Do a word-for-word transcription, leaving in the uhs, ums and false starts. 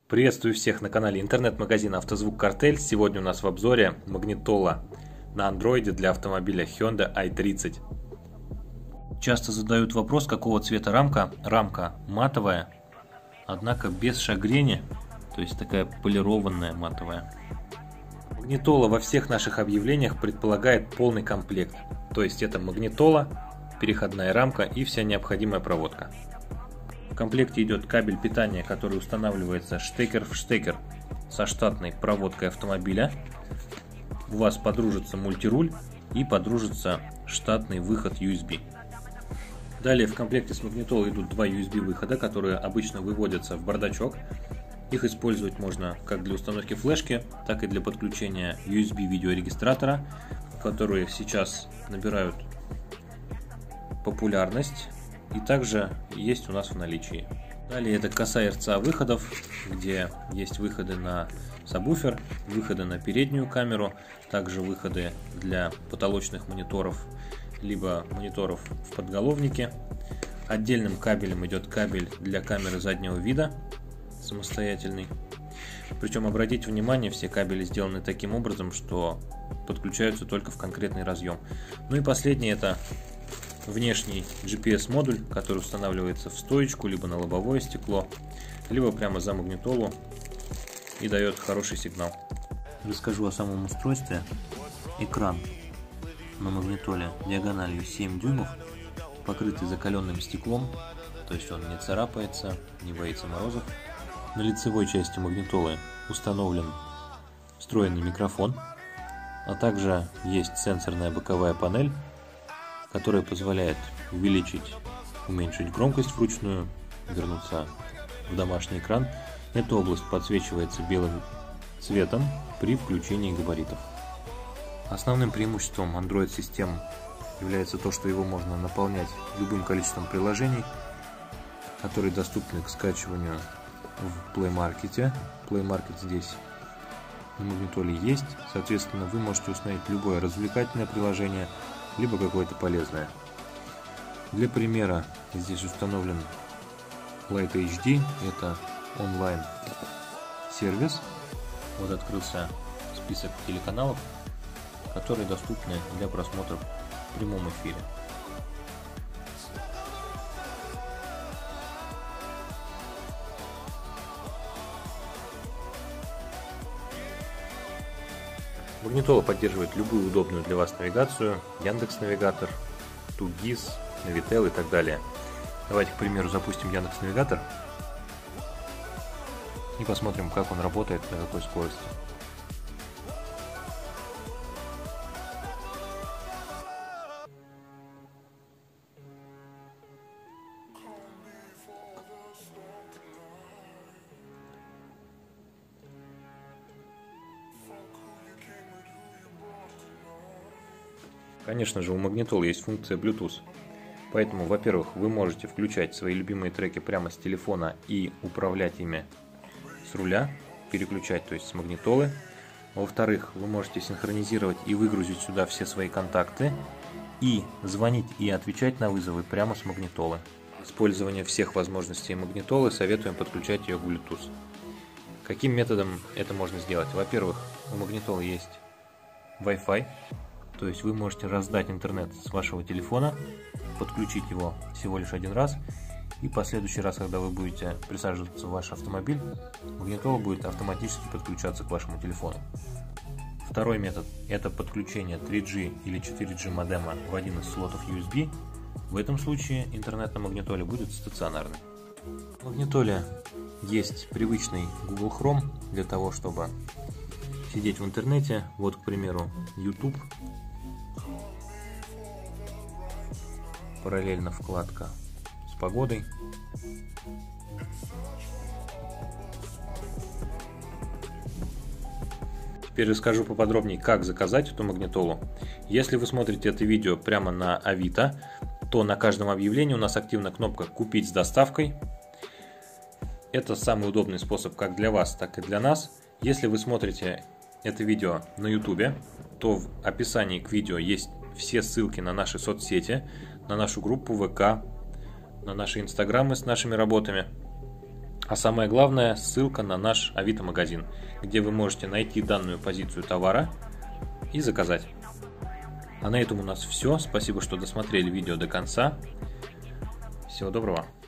Приветствую всех на канале интернет-магазина «Автозвук Картель». Сегодня у нас в обзоре магнитола на андроиде для автомобиля Hyundai ай тридцать. Часто задают вопрос, какого цвета рамка. Рамка матовая, однако без шагрени, то есть такая полированная матовая. Магнитола во всех наших объявлениях предполагает полный комплект, то есть это магнитола, переходная рамка и вся необходимая проводка. В комплекте идет кабель питания, который устанавливается штекер в штекер со штатной проводкой автомобиля. У вас подружится мультируль и подружится штатный выход ю эс би. Далее в комплекте с магнитолой идут два ю эс би выхода, которые обычно выводятся в бардачок. Их использовать можно как для установки флешки, так и для подключения ю эс би видеорегистратора, которые сейчас набирают популярность и также есть у нас в наличии. Далее это коса эр цэ а выходов, где есть выходы на сабвуфер, выходы на переднюю камеру, также выходы для потолочных мониторов, либо мониторов в подголовнике. Отдельным кабелем идет кабель для камеры заднего вида, самостоятельный. Причем обратите внимание, все кабели сделаны таким образом, что подключаются только в конкретный разъем. Ну и последний это внешний джи пи эс модуль, который устанавливается в стоечку, либо на лобовое стекло, либо прямо за магнитолу и дает хороший сигнал. Расскажу о самом устройстве. Экран на магнитоле диагональю семь дюймов, покрытый закаленным стеклом, то есть он не царапается, не боится морозов. На лицевой части магнитолы установлен встроенный микрофон, а также есть сенсорная боковая панель, которая позволяет увеличить, уменьшить громкость вручную, вернуться в домашний экран. Эта область подсвечивается белым цветом при включении габаритов. Основным преимуществом Android-систем является то, что его можно наполнять любым количеством приложений, которые доступны к скачиванию в Play Market. Play Market здесь на магнитоле есть, соответственно, вы можете установить любое развлекательное приложение, либо какое-то полезное. Для примера здесь установлен Light эйч ди, это онлайн сервис. Вот открылся список телеканалов, которые доступны для просмотра в прямом эфире. Магнитола поддерживает любую удобную для вас навигацию, Яндекс.Навигатор, Тугис, Навител и так далее. Давайте, к примеру, запустим Яндекс.Навигатор и посмотрим, как он работает, на какой скорости. Конечно же, у магнитолы есть функция Bluetooth, поэтому, во-первых, вы можете включать свои любимые треки прямо с телефона и управлять ими с руля, переключать, то есть с магнитолы. Во-вторых, вы можете синхронизировать и выгрузить сюда все свои контакты и звонить и отвечать на вызовы прямо с магнитолы. Использование всех возможностей магнитолы советуем подключать ее к Bluetooth. Каким методом это можно сделать? Во-первых, у магнитолы есть Wi-Fi. То есть вы можете раздать интернет с вашего телефона, подключить его всего лишь один раз, и в последующий раз, когда вы будете присаживаться в ваш автомобиль, магнитола будет автоматически подключаться к вашему телефону. Второй метод – это подключение три джи или четыре джи модема в один из слотов ю эс би. В этом случае интернет на магнитоле будет стационарный. В магнитоле есть привычный Google Chrome для того, чтобы сидеть в интернете. Вот, к примеру, YouTube. Параллельно вкладка с погодой. Теперь расскажу поподробнее, как заказать эту магнитолу. Если вы смотрите это видео прямо на Авито, то на каждом объявлении у нас активна кнопка «Купить с доставкой». Это самый удобный способ как для вас, так и для нас. Если вы смотрите это видео на YouTube, то в описании к видео есть все ссылки на наши соцсети, на нашу группу вэ ка, на наши инстаграмы с нашими работами. А самое главное, ссылка на наш Авито магазин, где вы можете найти данную позицию товара и заказать. А на этом у нас все. Спасибо, что досмотрели видео до конца. Всего доброго.